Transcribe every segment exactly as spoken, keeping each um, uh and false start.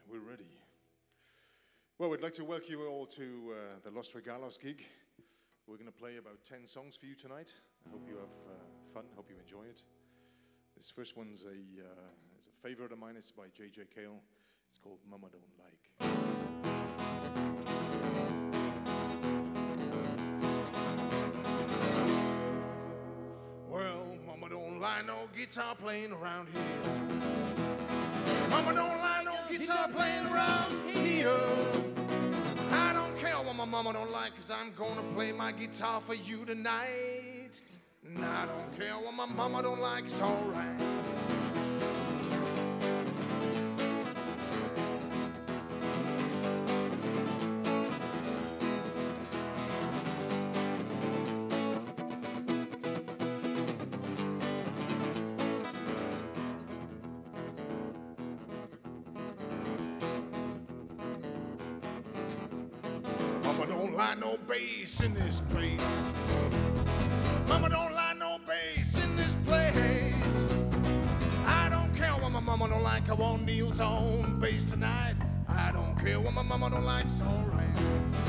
we're ready. Well, we'd like to welcome you all to uh, the Los Regalos gig. We're going to play about ten songs for you tonight. I hope you have uh, fun, hope you enjoy it. This first one's a, uh, it's a favorite of mine. It's by J J Cale. It's called Mama Don't Like. Well, Mama don't like no guitar playing around here. Mama don't like no guitar playing around here. I don't care what my mama don't like, cause I'm gonna play my guitar for you tonight. And I don't care what my mama don't like, it's alright. Mama don't like no bass in this place. Mama don't like no bass in this place. I don't care what my mama don't like, I want Neil's on bass tonight. I don't care what my mama don't like, it's alright.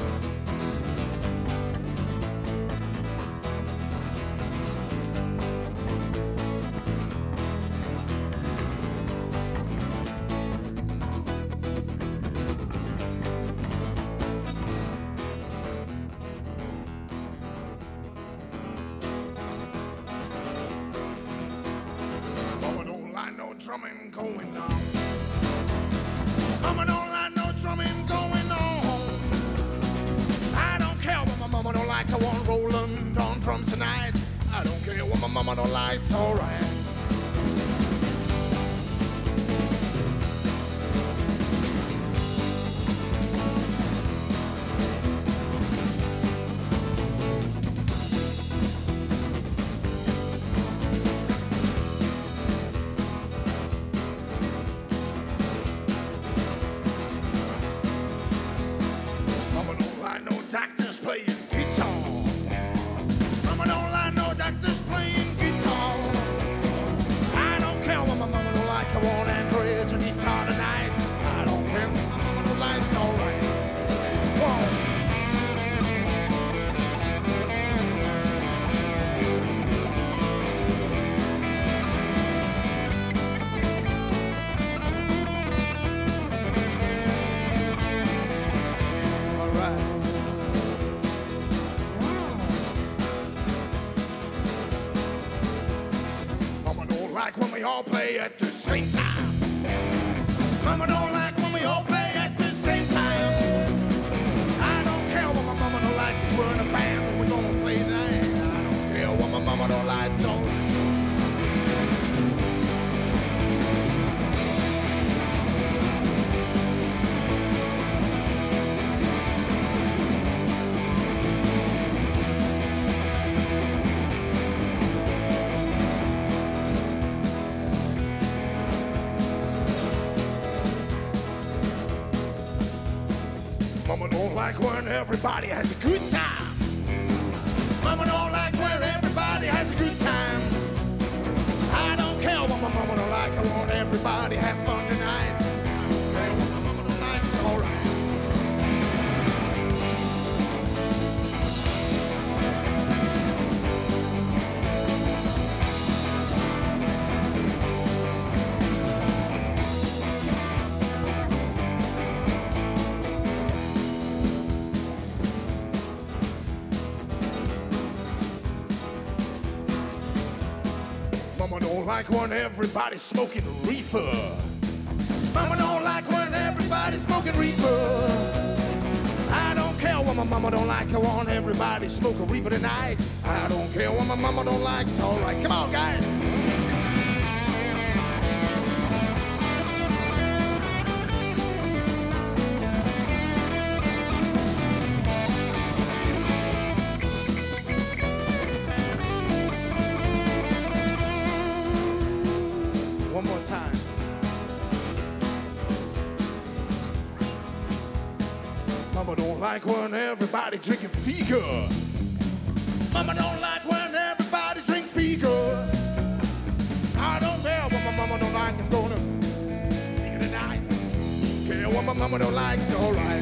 No drumming going on. Mama don't like no drumming going on. I don't care what my mama don't like, I want Roland on drums tonight. I don't care what my mama don't like, it's alright. Doctors playing guitar. Mama don't like no doctors playing guitar. I don't care what my mama don't like, I want Andreas on guitar tonight. I don't care what my mama don't like, it's alright. Whoa. Like when we all play at the same time. Mama don't like when we all play at the same time. I don't care what my mama don't like, cause we're in a band and we're gonna play tonight. I don't care what my mama don't like, it's alright. Mama don't like when everybody has a good time. Mama don't like when everybody has a good time. I don't care what my mama don't like, I want everybody to have fun tonight. I don't care what my mama don't like, it's alright. Mama don't like when everybody's smoking reefer. Mama don't like when everybody's smoking reefer. I don't care what my mama don't like, I want everybody smoking reefer tonight. I don't care what my mama don't like, it's alright. Come on, guys. One more time. Mama don't like when everybody drinking Fika. Mama don't like when everybody drink Fika. I don't care what my mama don't like, I'm gonna take it tonight. Care my mama don't like, it's all right.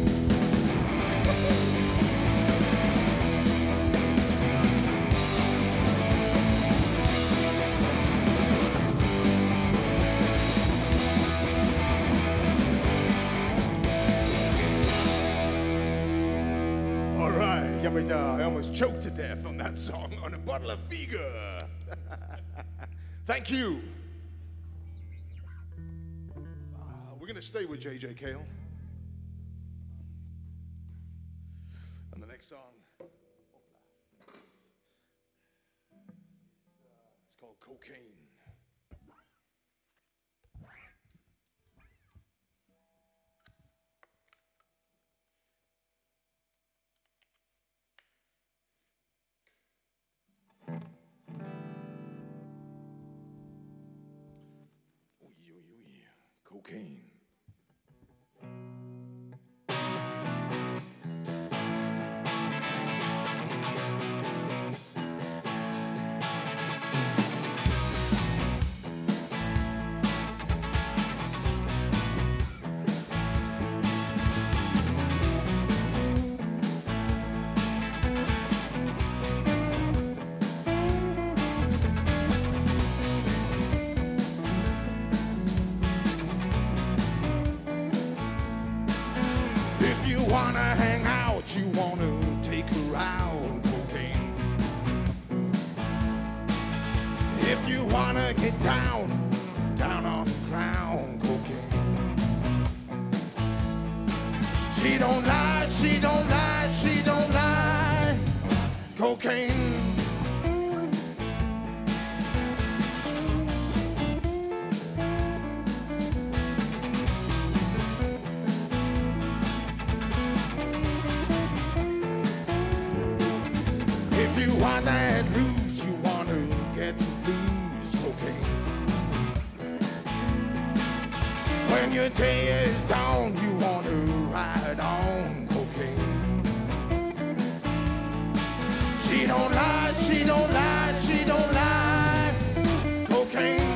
All right, yeah, but, uh, I almost choked to death on that song on a bottle of Figa. Thank you. Uh, we're gonna stay with J J Cale. And the next song, it's called Cocaine. Cocaine. Wanna hang out, you wanna take her out, cocaine. If you wanna get down, down on the ground, cocaine. She don't lie, she don't lie, she don't lie, cocaine. If you want that loose, you want to get loose, cocaine. When your day is down, you want to ride on, cocaine. She don't lie, she don't lie, she don't lie, cocaine.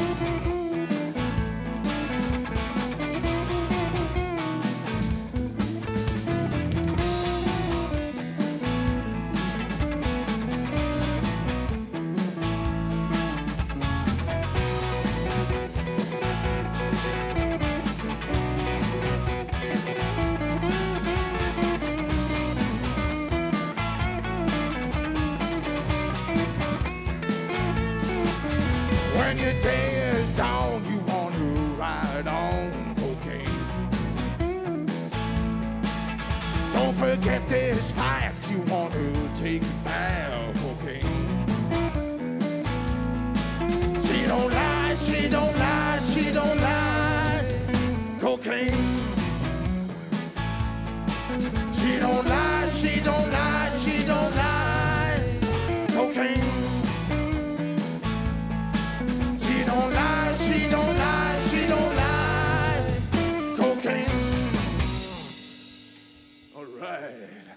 When your day is down, you want to ride on, cocaine. Don't forget this fight, you want to take it back, cocaine. She don't lie, she don't lie, she don't lie, cocaine. She don't lie, she don't lie, she don't lie, cocaine. She don't lie, she don't lie, she don't lie, cocaine. All right.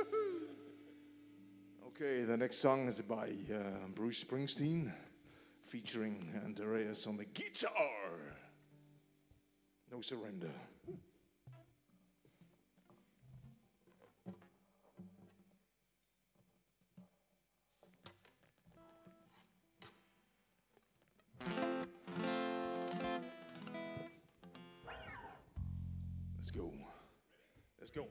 Okay, the next song is by uh, Bruce Springsteen, featuring Andreas on the guitar. No Surrender. Let's go. Let's go.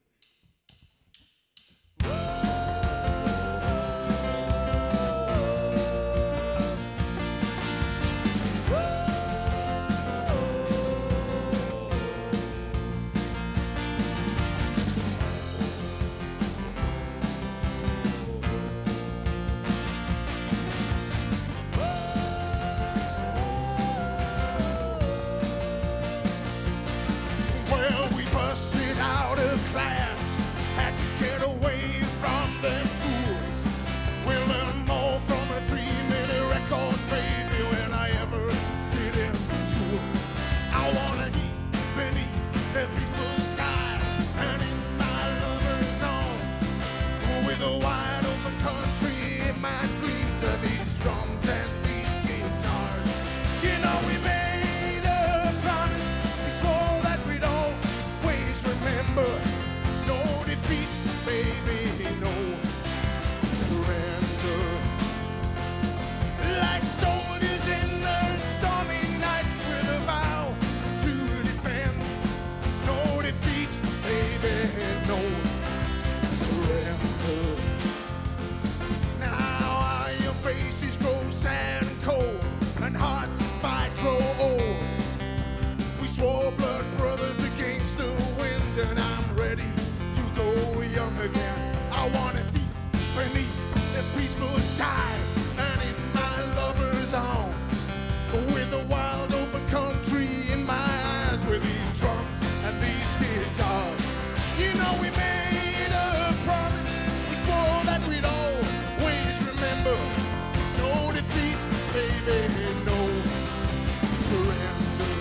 Well, we busted out of class, had to get away from them fools. We'll learn more from a three-minute record, baby, than I ever did in school. I wanna eat beneath the peaceful sky and in my lover's arms, with a wide open country in my dreams of these drums and these guitars. You know we made a promise, we swore that we'd always swore blood brothers against the wind, and I'm ready to go young again. I wanna be beneath the peaceful skies and in my lover's arms, with a wild open country in my eyes, with these drums and these guitars. You know we made a promise, we swore that we'd always remember. No defeat, baby, no surrender.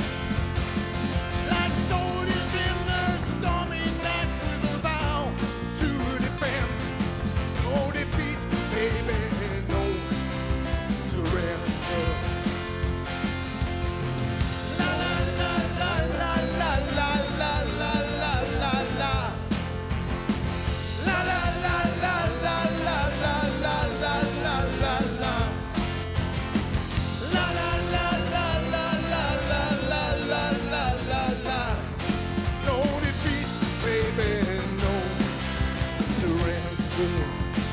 Like soldiers in the stormy night with a vow to defend. No defeat, baby, no surrender. La la la la la la la la la la la la. La la la la la la la la la la la la. La la la la la la la la la la la la. No defeat, baby, no surrender.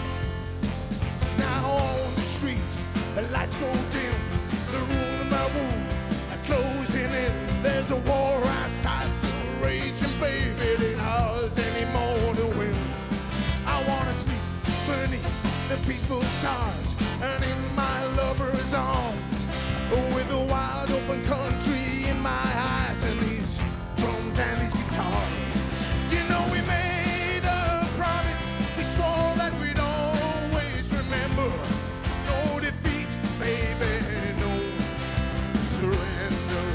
Now on the streets, the lights go dim, the rule of my wound are closing in. There's a war outside still raging, baby, it ain't ours anymore to win. I wanna sleep beneath the peaceful stars and in my lover's arms, with a wide open country in my eyes and these drums and these guitars. You know we made a promise, we swore that we'd always remember. No defeat, baby, no surrender.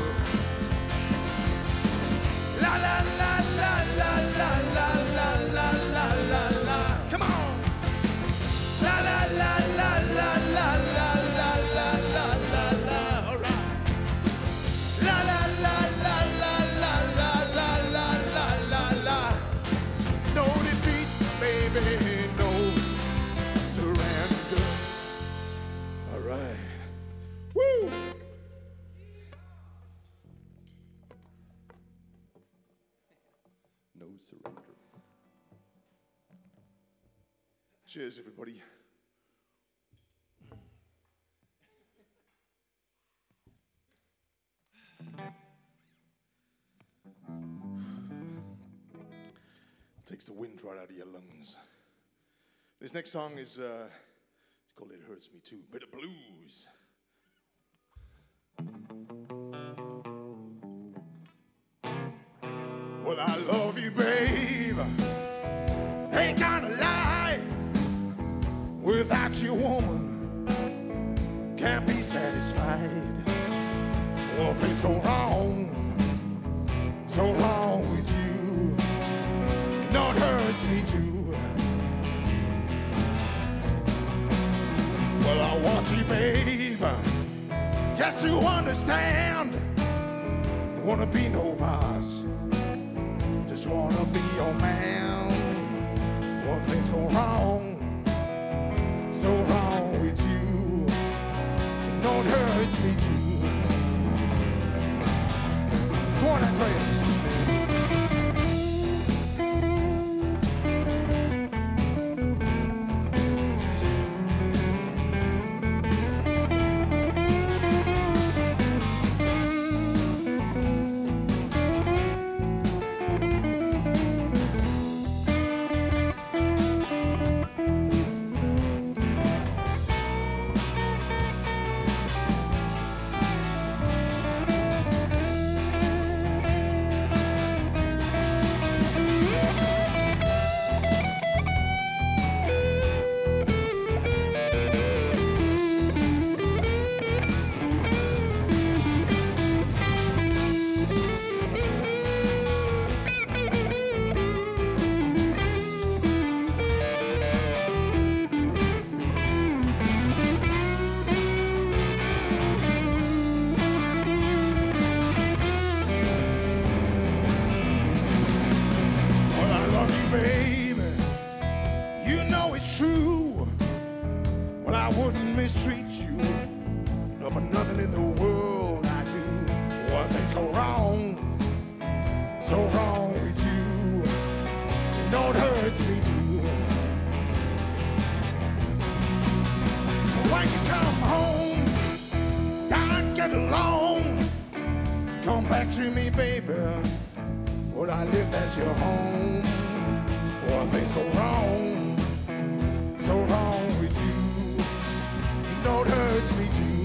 La la la la la la la la la la la la. Come on. La la la la la la la la la la la la. All right. La la la la la la la la la la la la. No defeat, baby, no surrender. All right. Woo! No surrender. Cheers, everybody. Takes the wind right out of your lungs. This next song is uh, it's called "It Hurts Me Too." Bit of blues. Well, I love you, babe. Ain't gonna lie. Without you, woman, can't be satisfied. Well, things go wrong, so wrong with you. You know it hurts me too. Well, I want you, babe, just to understand. Don't wanna be no boss, just wanna be your man. Well, things go wrong, so wrong with you. You know it hurts me too. Go on, Andreas. Mistreat you, not for nothing in the world I do. Well, things go wrong, so wrong with you. You know it hurts me too. When you come home, don't get along. Come back to me, baby, would I live at your home? Or things go wrong, so wrong with you. You know it hurts me too.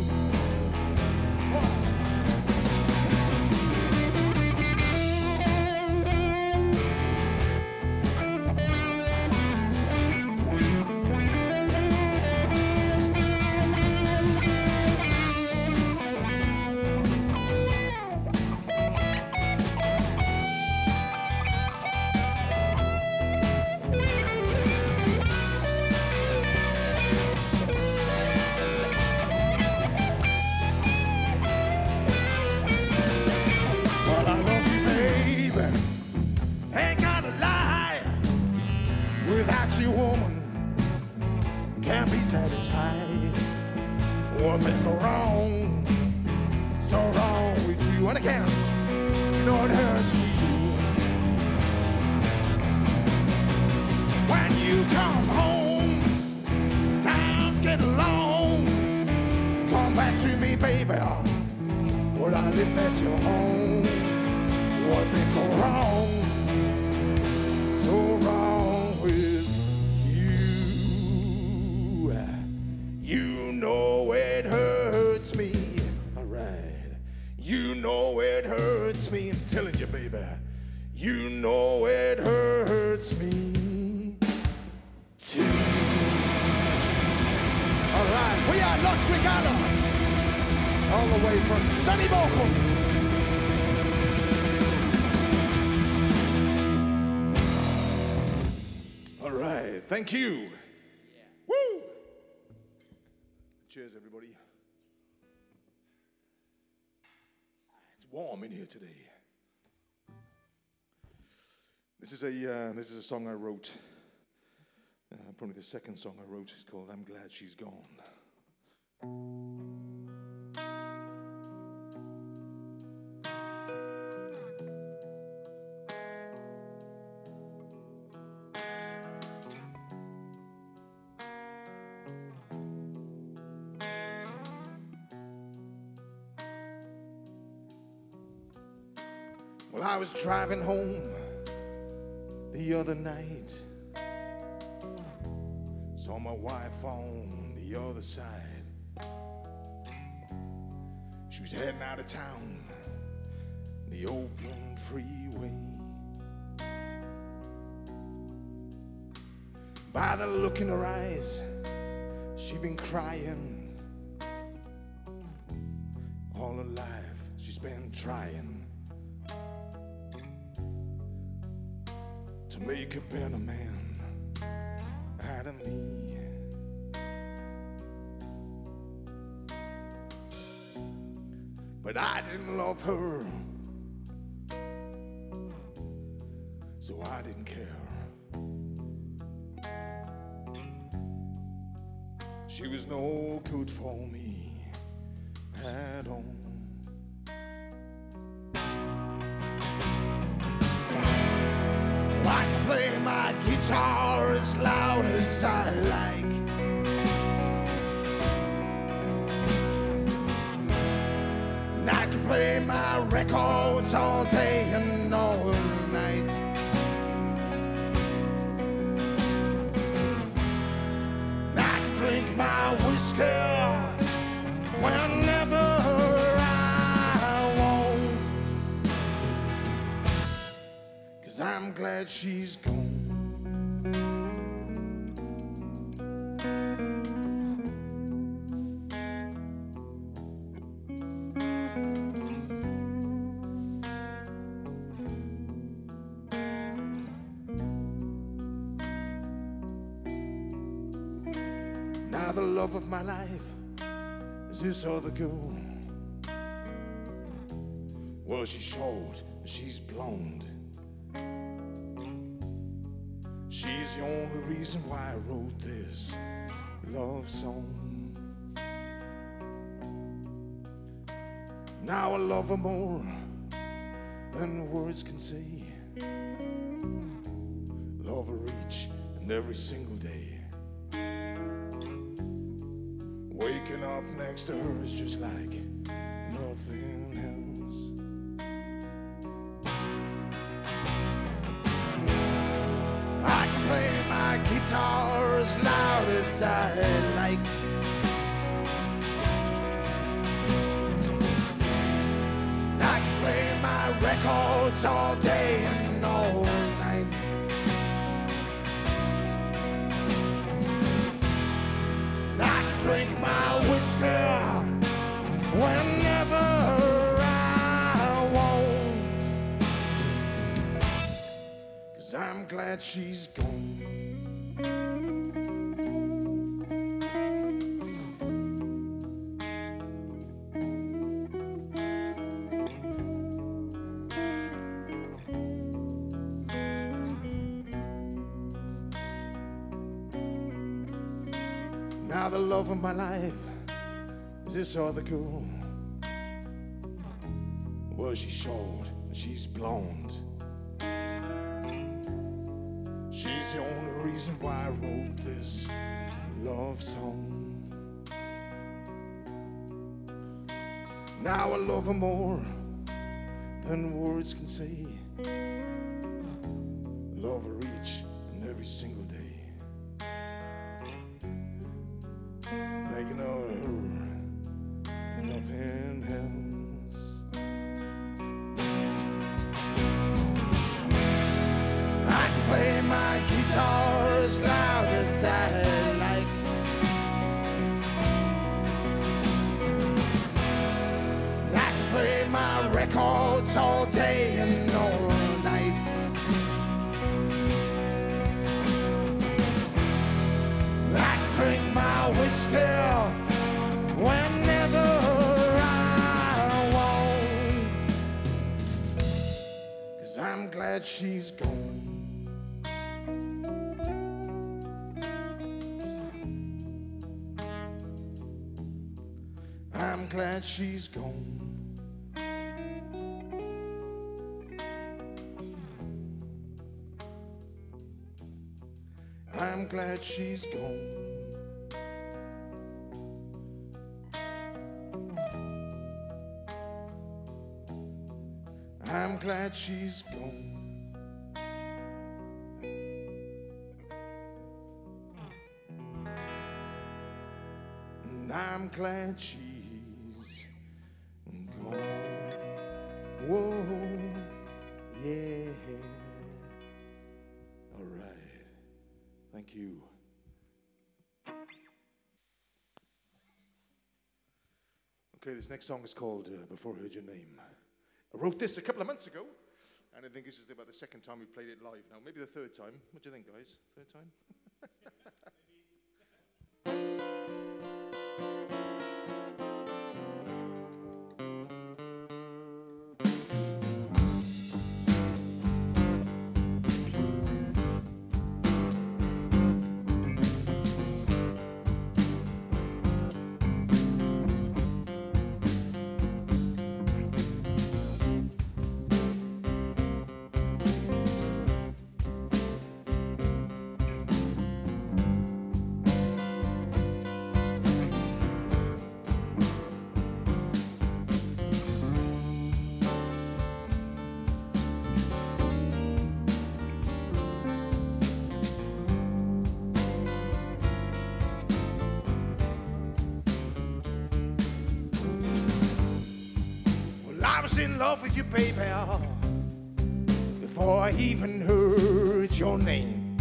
Without you, woman, can't be satisfied. Or things go wrong, so wrong with you. And again, you know it hurts me too. When you come home, time get long. Come back to me, baby. Would I live at your home? Or things go wrong, so wrong with you. You know it hurts me, all right. You know it hurts me, I'm telling you, baby. You know it hurts me too. All right, we are Los Regalos, all the way from sunny Bochum. Thank you. Yeah. Woo! Cheers, everybody. It's warm in here today. This is a uh, this is a song I wrote. Uh, probably the second song I wrote. It's called "I'm Glad She's Gone." Well, I was driving home the other night, saw my wife on the other side. She was heading out of town, the Oakland freeway. By the look in her eyes, she'd been crying. All her life she's been trying to make a better man out of me. But I didn't love her, so I didn't care. She was no good for me at all. I can play my guitar as loud as I like. And I can play my records all day and all night. And I can drink my whiskey whenever I want. 'Cause I'm glad she's gone. Now the love of my life is this other girl. Well, she's short, she's blonde. She's the only reason why I wrote this love song. Now I love her more than words can say. Love her each and every single day. Waking up next to her is just like nothing else. guitar as loud as I like. I can play my records all day and all night. I can drink my whiskey whenever I want, 'cause I'm glad she's gone. Now the love of my life is this other girl. Well, she's short and she's blonde. She's the only reason why I wrote this love song. Now I love her more than words can say. Love her each and every single day. Making her nothing else. I can play my guitar as loud as I like. I can play my records all day and all night. I can drink my whiskey whenever I want, 'cause I'm glad she's gone. I'm glad she's gone. I'm glad she's gone. I'm glad she's gone. And I'm glad she's gone. Whoa, yeah. All right. Thank you. Okay, this next song is called uh, Before I Heard Your Name. I wrote this a couple of months ago, and I think this is about the second time we've played it live now. Maybe the third time. What do you think, guys? Third time? I was in love with you, baby, before I even heard your name.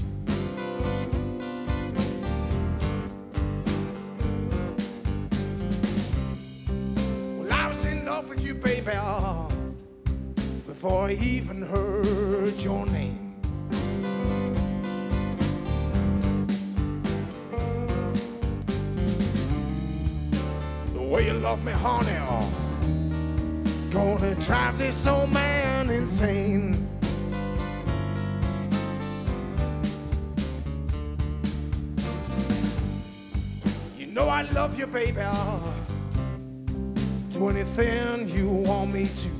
Well, I was in love with you, baby, before I even heard your name. The way you love me, honey, gonna drive this old man insane. You know I love you, baby. Do anything you want me to.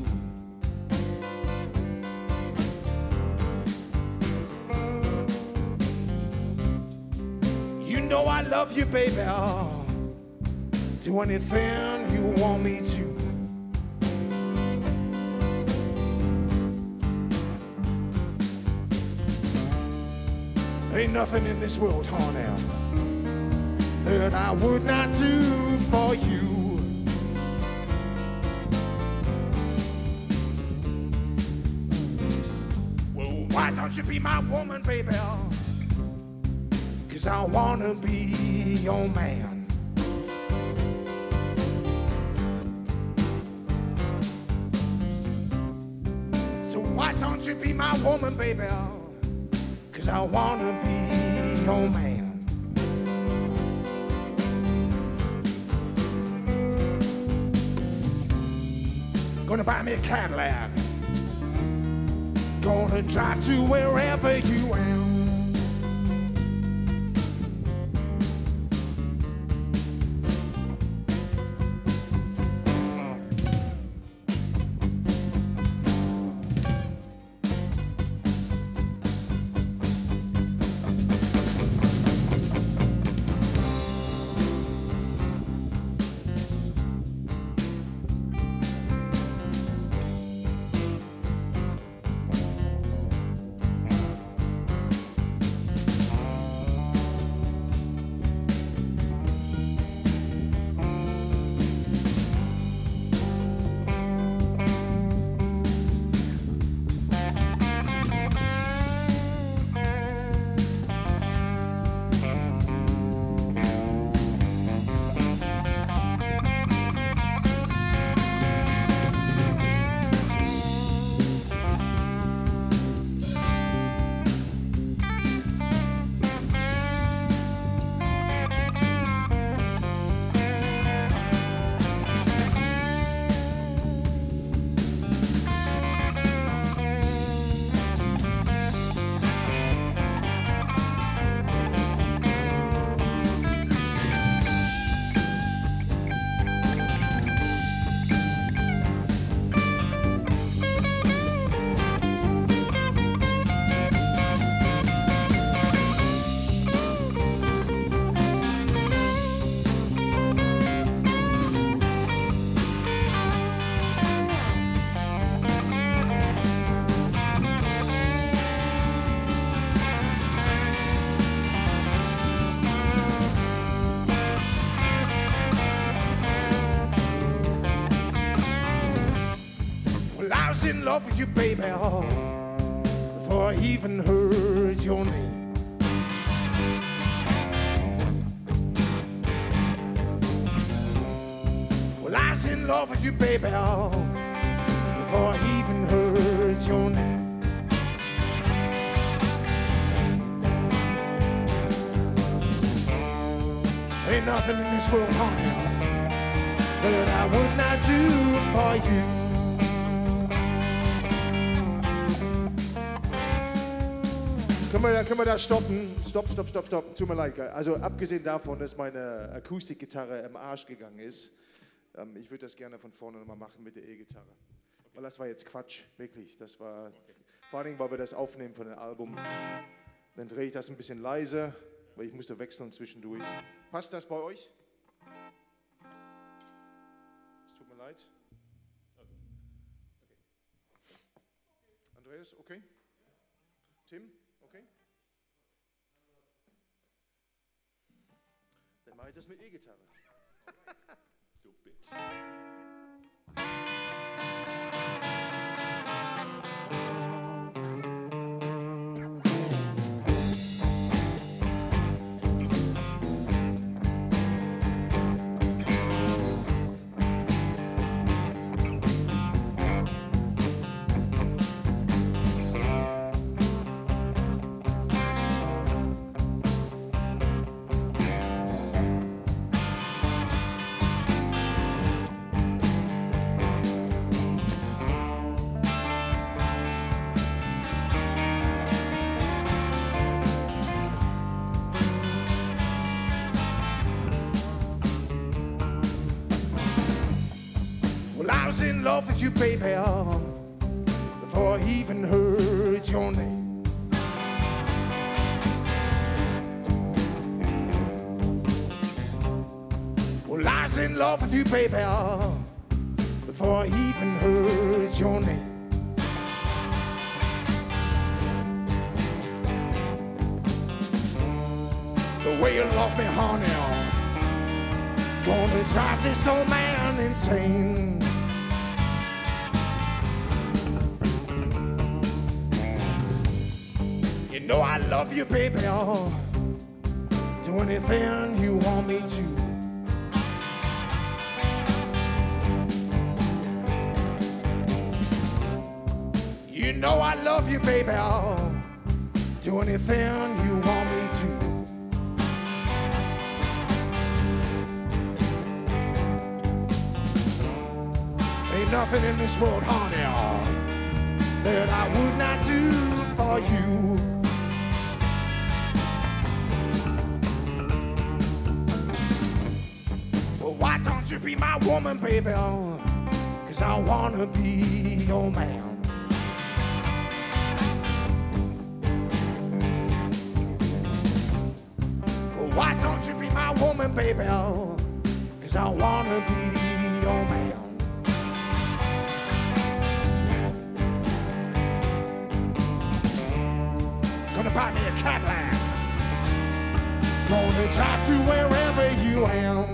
You know I love you, baby. Do anything you want me to. Ain't nothing in this world, honey, that I would not do for you. Well, why don't you be my woman, baby? 'Cause I wanna be your man. So why don't you be my woman, baby? 'Cause I wanna be your man. Gonna buy me a Cadillac. Gonna drive to wherever you am. In love with you, baby, before I even heard your name. Well, I was in love with you, baby, before I even heard your name. Ain't nothing in this world, honey, that I would not do for you. Können wir, können wir da stoppen? Stopp, stopp, stopp, stopp. Tut mir leid. Also abgesehen davon, dass meine Akustikgitarre im Arsch gegangen ist, ähm, ich würde das gerne von vorne nochmal machen mit der E-Gitarre. Okay. Weil das war jetzt Quatsch, wirklich. Das war, okay. Vor allem, weil wir das aufnehmen von dem Album. Dann drehe ich das ein bisschen leise, weil ich musste wechseln zwischendurch. Passt das bei euch? Es tut mir leid. Okay. Andreas, okay? Tim? Okay? Dann mache ich das mit E-Gitarre. Du Bitch. I was in love with you, baby, before I even heard your name. Well, I was in love with you, baby, before I even heard your name. way you love me, honey, gonna drive this old man insane. You know I love you, baby, oh, do anything you want me to. You know I love you, baby, oh, do anything you want me to. Ain't nothing in this world, honey, oh, that I would not do for you. Well, why don't you be my woman, baby, oh, 'cause I wanna be your man. Why don't you be my woman, baby, oh, 'cause I wanna be your man. Gonna buy me a Cadillac, gonna drive to wherever you am.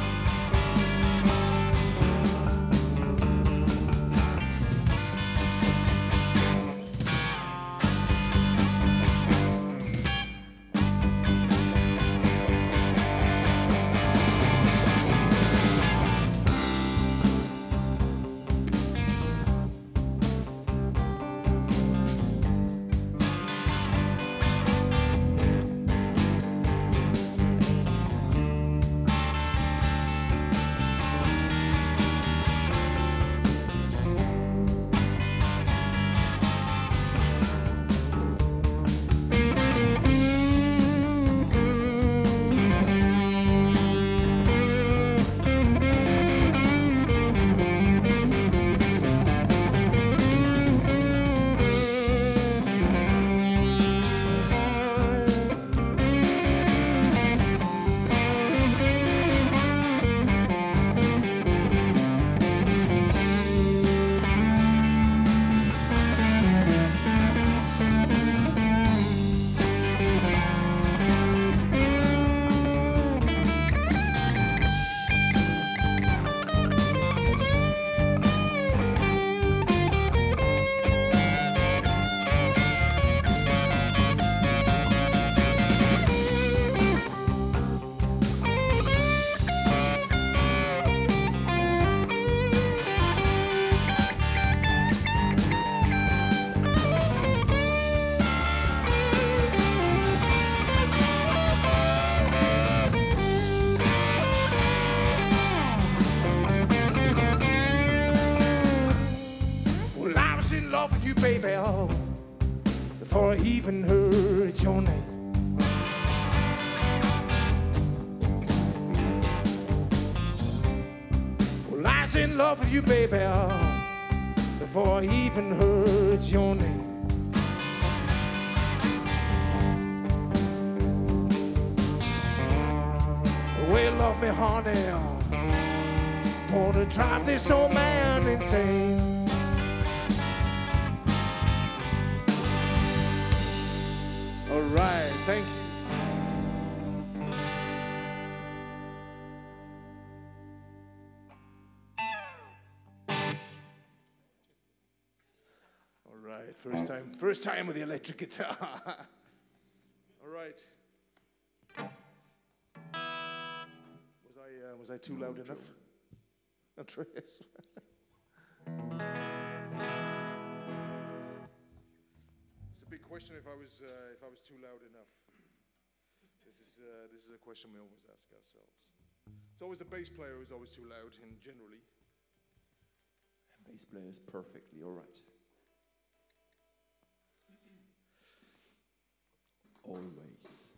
Baby, oh, before I even heard your name. Well, I was in love with you, baby, oh, before I even heard your name. The way you love me, honey, oh, gonna drive this old man insane. All right, thank you. All right, first time, first time with the electric guitar. All right. Was I uh, was I too loud enough? Andreas. Big question if I was uh, if I was too loud enough. This is uh, this is a question we always ask ourselves. It's always the bass player who's always too loud, and generally. The bass player is perfectly all right. Always.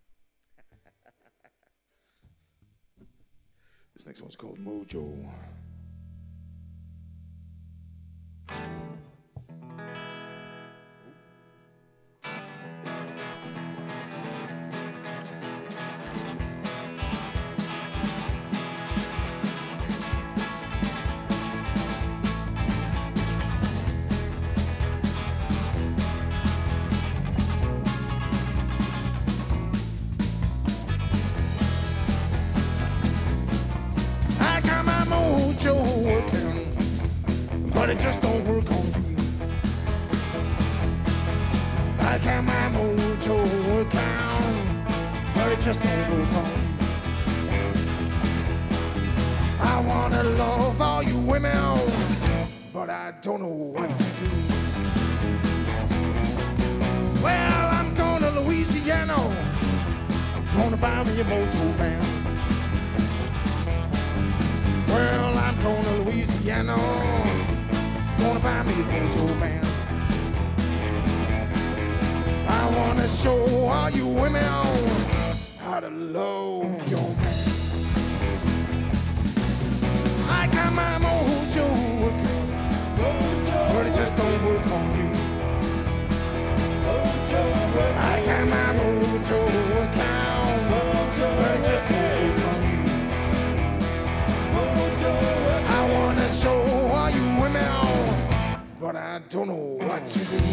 This next one's called Mojo. it just don't work on you. I got my mojo account, but it just don't work on you. I wanna love all you women, but I don't know what to do. Well, I'm going to Louisiana, gonna buy me a mojo van. Well, I'm going to Louisiana, gonna buy me a mojo van. I wanna show all you women how to love your man. I got my mojo, but it just don't work on you. I got my mojo account, but it just don't work on you. I wanna show all you women, but I don't know what to do.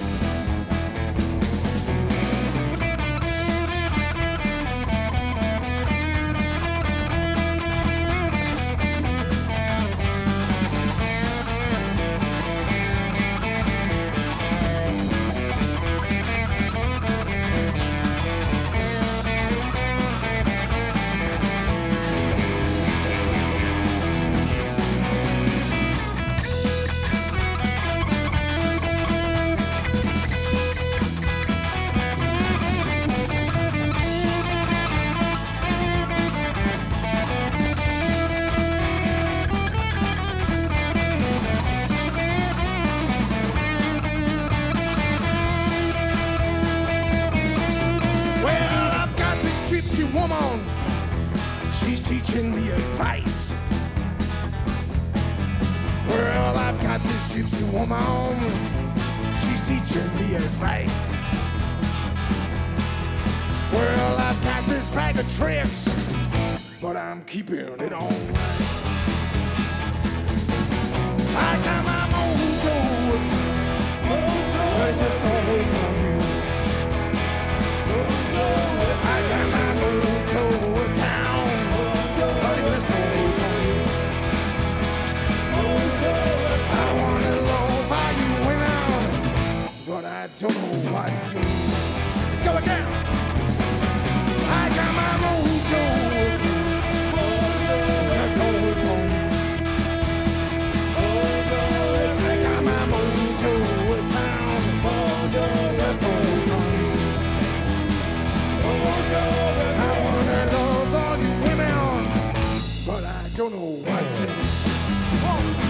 Woman, she's teaching me advice. Well, I've got this gypsy woman, she's teaching me advice. Well, I've got this bag of tricks, but I'm keeping it on right. I got my mojo, I just don't hold on you. I got my mojo account, but it just don't work on you. I wanna love all you women, but I don't know what to. Let's go again. I got my mojo, just don't work on you. I got my mojo account, just don't work on you. I wanna love all you women, but I don't know what to. Oh.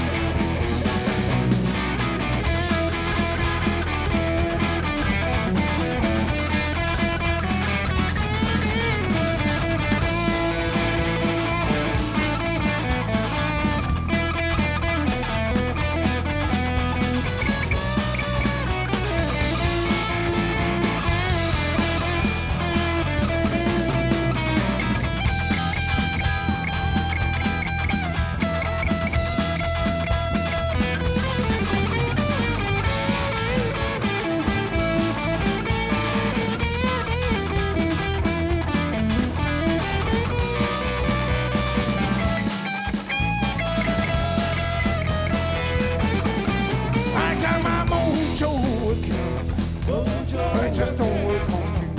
It just don't work on you.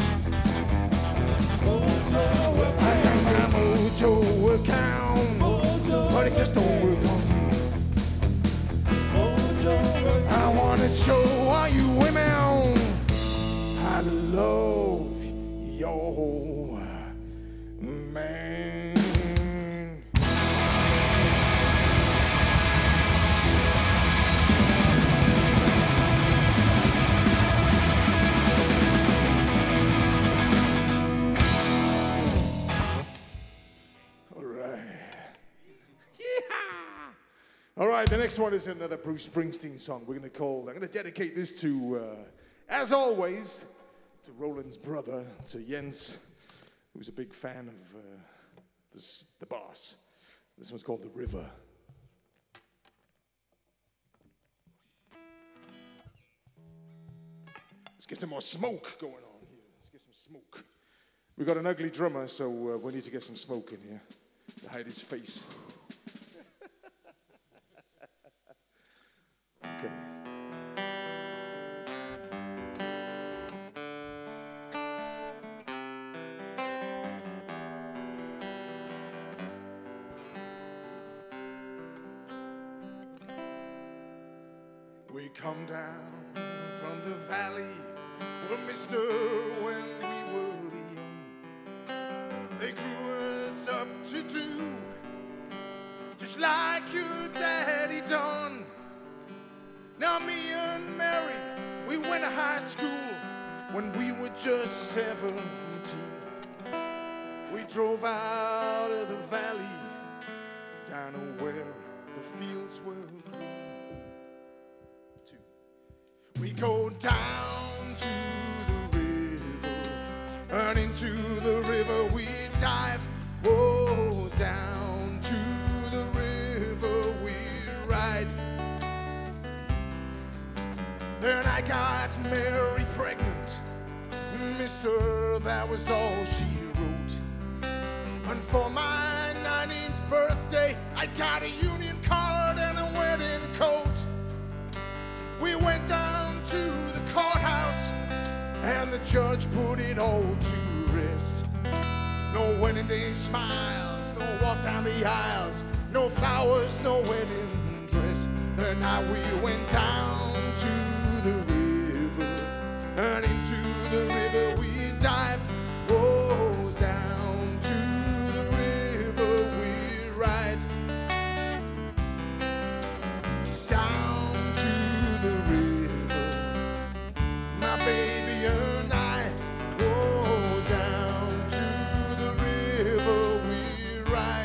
I got my mojo account, but it just don't work on you. I wanna show all you women how to love your man. All right, the next one is another Bruce Springsteen song we're going to call, I'm going to dedicate this to, uh, as always, to Roland's brother, to Jens, who's a big fan of uh, this, the boss. This one's called The River. Let's get some more smoke going on here. Let's get some smoke. We've got an ugly drummer, so uh, we need to get some smoke in here to hide his face. We come down from the valley, well, mister, when we were young. They grew us up to do just like your daddy done. Now me and Mary, we went to high school when we were just seventeen. We drove out of the valley down to where the fields were green. We go down to the river, and into the river we dive. Oh, down to the river we ride. Then I got Mary pregnant, mister, that was all she wrote. And for my nineteenth birthday, I got a union card and a wedding coat. We went down to the courthouse, and the judge put it all to rest. No wedding day smiles, no walk down the aisles, no flowers, no wedding dress. The night we went down to the river, and into the river we dived. Oh, down to the river we ride. Down to the river, my baby and I. Oh, down to the river we ride.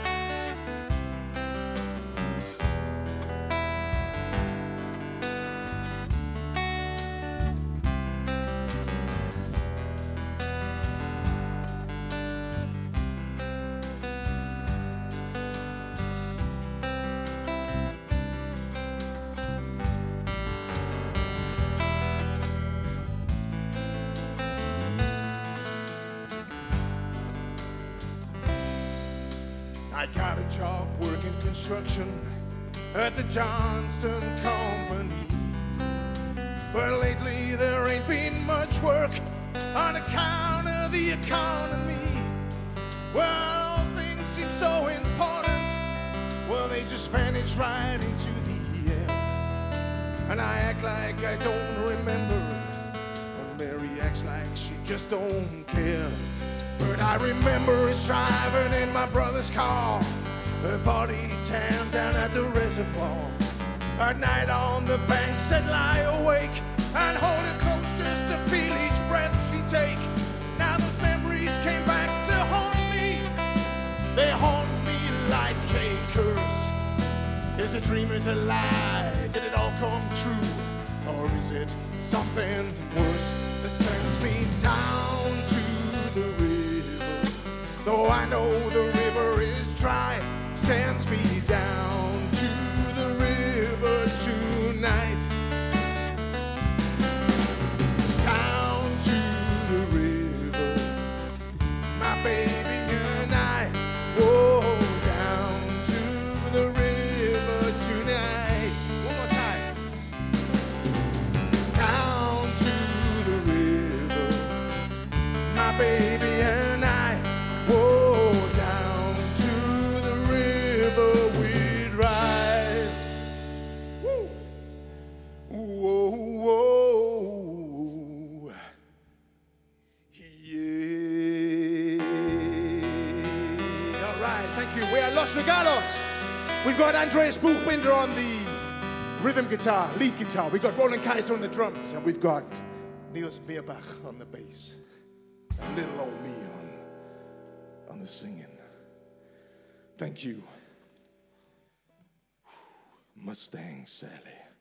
I got a job working construction at the Johnston Company. But lately there ain't been much work on account of the economy. Well, things seem so important, well, they just vanish right into the air. And I act like I don't remember, and Mary acts like she just don't care. But I remember us driving in my brother's car, a party town down at the reservoir. At night on the banks I'd lie awake and hold her close just to feel each breath she take. Now those memories came back to haunt me. They haunt me like a curse. Is a dream, is a lie? Did it all come true? Or is it something worse that sends me down to the river? Though I know the river is dry, sends me down to the river tonight. Down to the river, my baby and I. Oh, down to the river tonight. One more time. Down to the river, my baby and I. Whoa, down to the river we'd ride. Woo. Whoa, whoa, yeah. All right, thank you. We are Los Regalos. We've got Andreas Buchbinder on the rhythm guitar, lead guitar. We've got Roland Kaiser on the drums, and we've got Niels Bierbach on the bass, and little old me on on the singing. Thank you, Mustang Sally.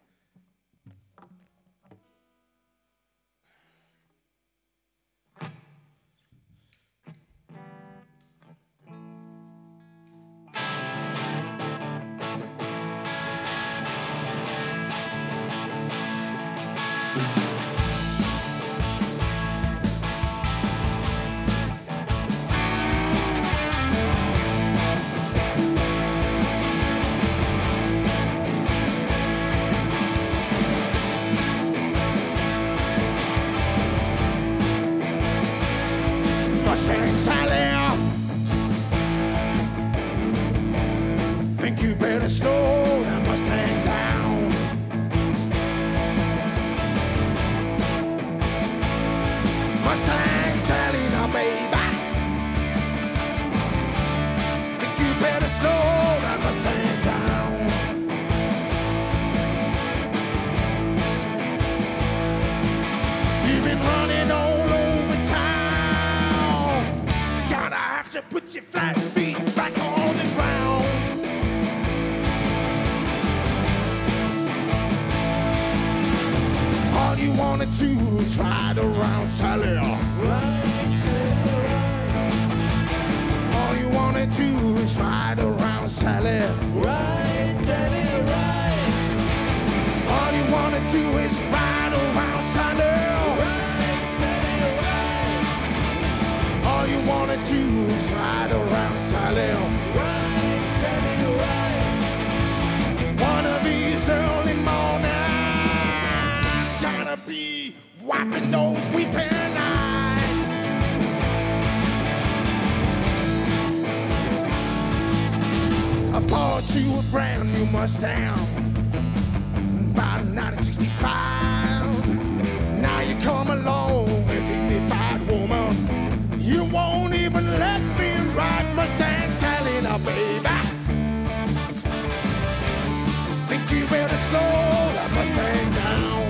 Mustang Sally, think you better slow that Mustang down. Mustang Sally now, baby. Think you better slow that Mustang down. You've been running all over town. Gotta have to put your flat feet back on the ground. All you wanna do is ride around Sally. All you wanna do is ride around Sally. Right, Sally, right. All you wanna do is ride around Sally. Right, Sally, right. All you wanna do is ride around Sally. Right, Sally, right. One of these early mornings, gonna be wiping those weeping eyes. I bought you a brand new Mustang about nineteen sixty-five. Now you come along, a dignified woman. You won't even let me ride Mustang Sally now, baby. Think you better slow that Mustang down.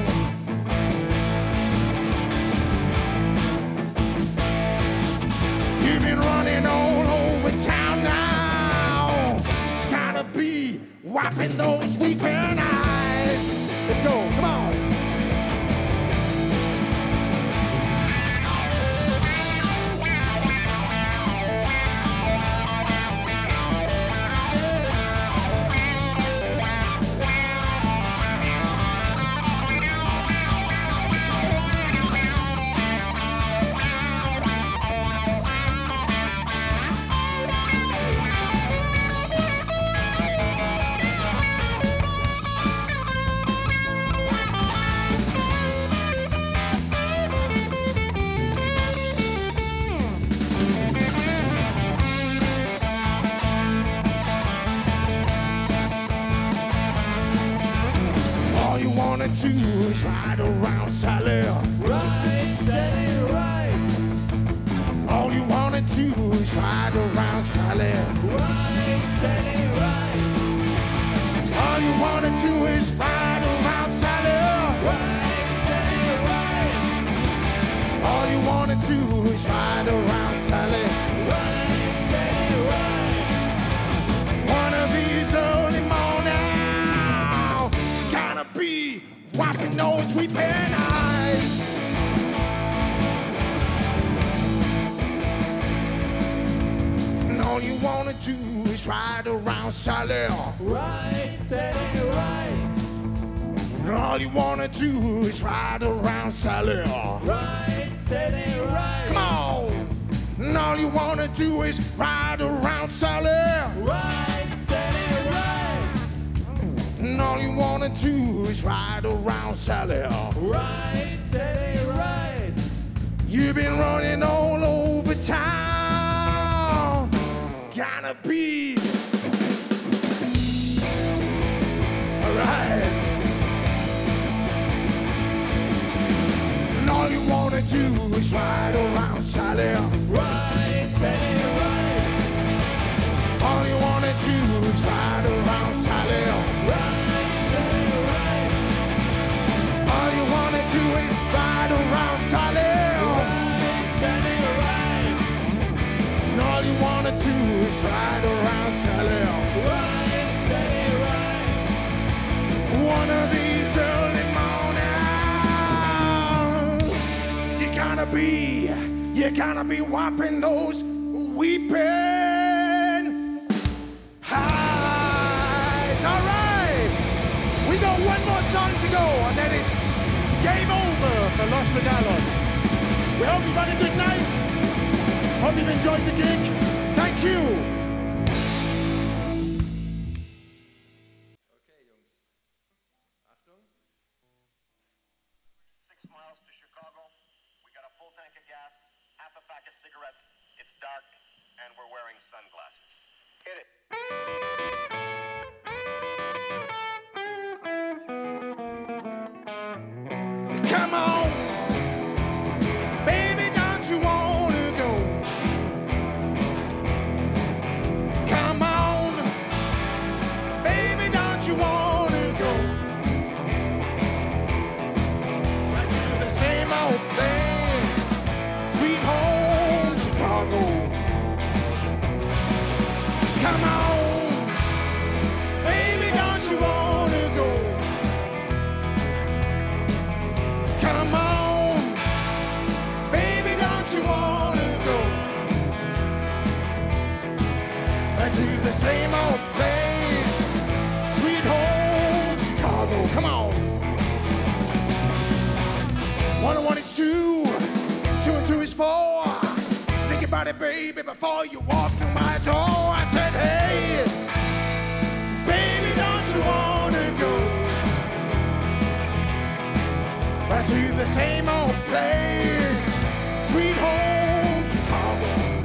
You've been running all over town now. Gotta be wiping those weeping eyes. Let's go, come on. All you wanna do is ride around Sally. Right, Sally, right. All you wanna do is ride around Sally. Right, Sally, right. All you wanna do is ride around Sally. Right, Sally, right. All you wanna do is ride around Sally. Right, Sally, right. One of these early mornings, gotta be wiping those weeping eyes. And all you wanna do is ride around Sally. Right, Sally, right. And all you wanna do is ride around Sally. Right, Sally, right. Come on! And all you wanna do is ride around Sally. Right, Sally, right. And all you wanna do is ride around Sally. Right, Sally, right. You've been running all over town. Gotta be alright. And all you wanna do is ride around Sally. Right, Sally, right. All you wanna do is ride around Sally. Right, Sally, right. All you wanna do is ride around Sally. Right, Sally, right. And all you wanna do is ride around Sally. Right, Sally, right. One of these early mornings, you're gonna be, you're gonna be wiping those weeping eyes. All right, we got one more song to go, and then it's game over for Los Regalos. We hope you've had a good night. Hope you've enjoyed the gig. Thank you. Okay, Jungs. Achtung. Six miles to Chicago. We got a full tank of gas, half a pack of cigarettes. It's dark, and we're wearing sunglasses. Hit it. Come on, baby, Come on, baby, don't you wanna go back to the same old place, sweet home Chicago? Come on. One and one is two, two and two is four. Think about it, baby, before you walk through my door. I said, hey, baby, don't you wanna go back to the same old place, sweet home Chicago?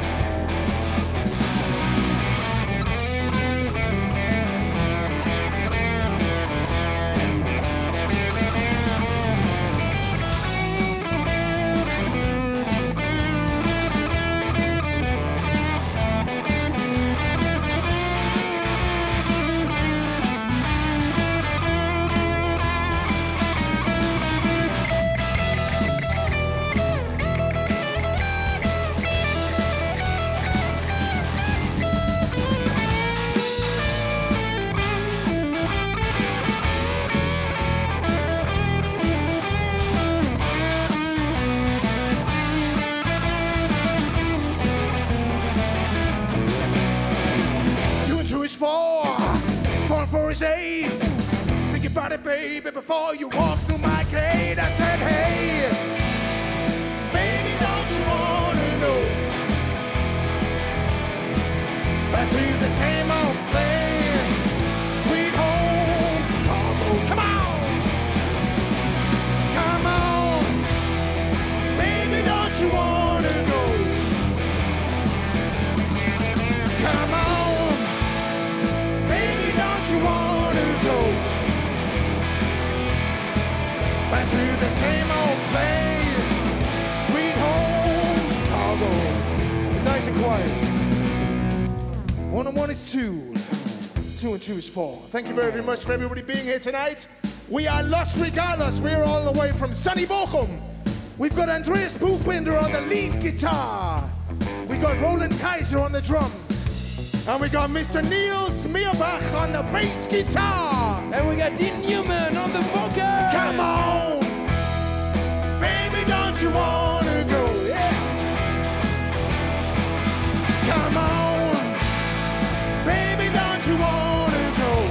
Four, four and four is eight. Think about it, baby, before you walk through my gate. I said, hey, baby, don't you wanna know back to the same old place, sweet home Chicago? Come on, come on, baby, don't you wanna know? Come on, you wanna go back to the same old place, sweet home Chicago? It's nice and quiet. One and one is two, two and two is four. Thank you very, very much for everybody being here tonight. We are Los Regalos. We're all the way from sunny Bochum. We've got Andreas Buchbinder on the lead guitar. We got Roland Kaiser on the drums. And we got Mister Neil Smearbach on the bass guitar. And we got Dean Newman on the vocals. Come on, baby, don't you wanna go? Yeah. Come on, baby, don't you wanna go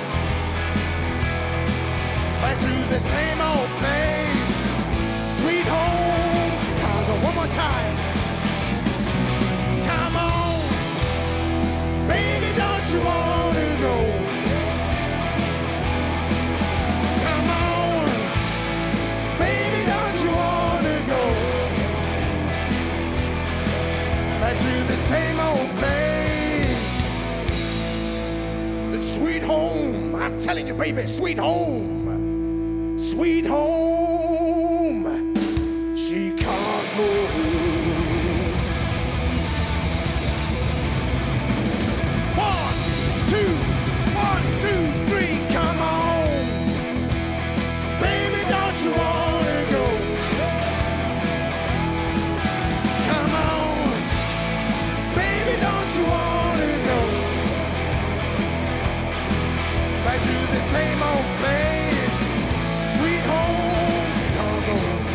back to the same old place, sweet home Chicago? One more time. Come on, baby, don't you wanna go? Come on, baby, don't you wanna go back to the same old place, the sweet home? I'm telling you, baby, sweet home, sweet home Chicago. Same old place, sweet home Chicago.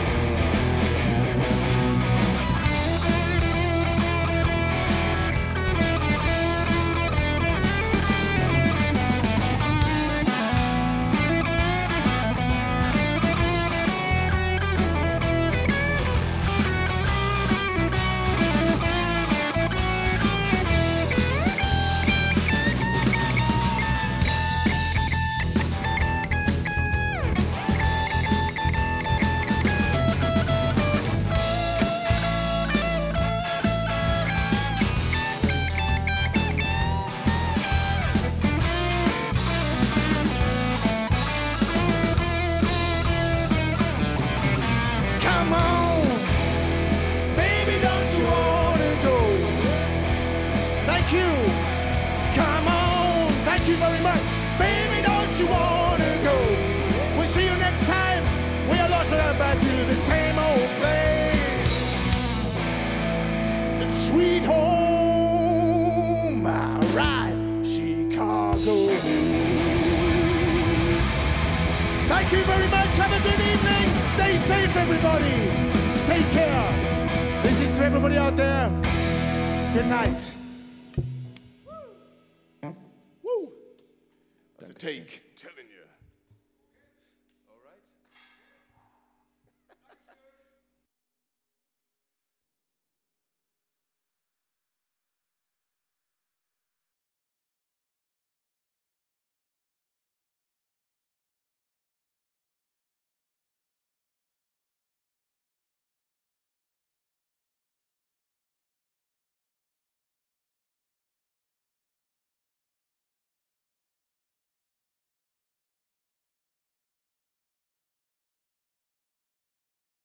Thank you very much. Baby, don't you wanna go? We'll see you next time. We are lost and back to the same old place. Sweet home, all right, Chicago. Thank you very much. Have a good evening. Stay safe. safe, everybody. Take care. This is to everybody out there. Good night. Woo! That's a take.